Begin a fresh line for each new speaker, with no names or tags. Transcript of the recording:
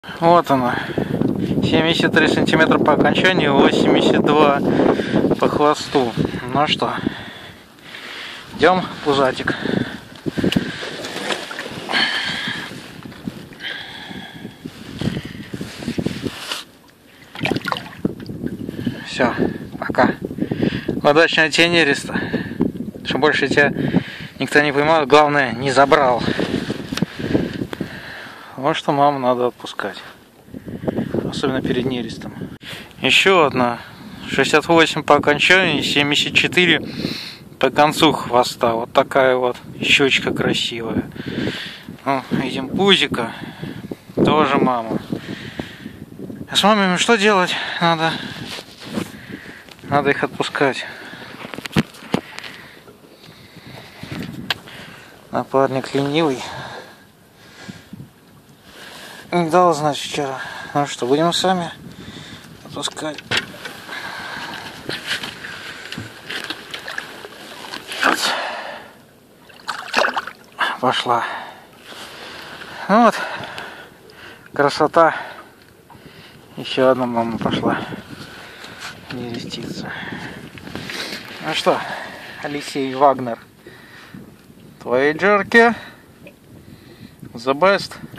Вот она. 73 сантиметра по окончанию, 82 по хвосту. Ну что, идем в пузатик. Все, пока. Удачного тебе нереста. Что больше тебя никто не поймал, главное не забрал. Вот что маму надо отпускать. Особенно перед нерестом. Еще одна. 68 по окончанию, 74 по концу хвоста. Вот такая вот щечка красивая. Ну, видим пузика. Тоже мама. А с мамами что делать? Надо их отпускать. Напарник ленивый. Не дал, значит, вчера. Ну что, будем сами отпускать. Пошла. Ну вот. Красота. Еще одна мама пошла. Нереститься. Ну что, Алексей Вагнер. Твои джерки. The best.